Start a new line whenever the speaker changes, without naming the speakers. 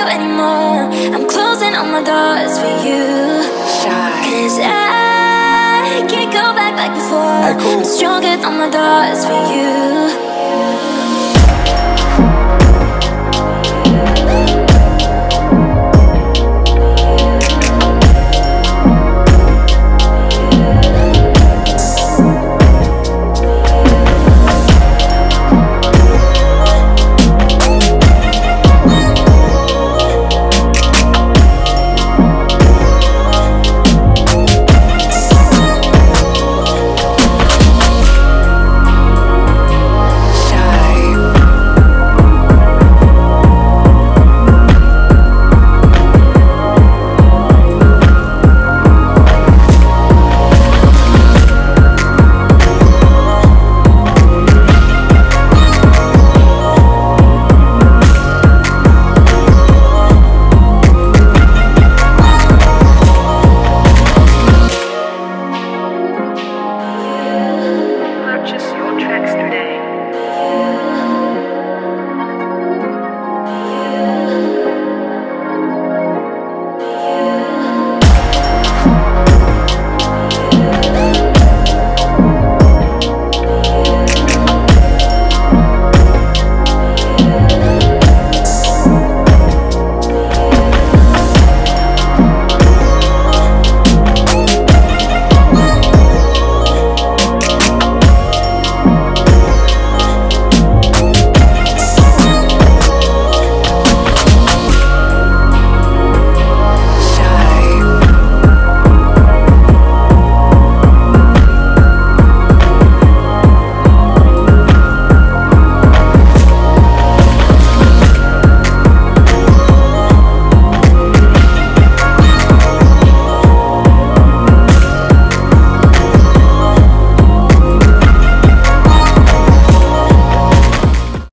you anymore. I'm closing all my doors for you. Cause I can't go back like before.
Hey, Kuhl.
I'm stronger on my doors for you.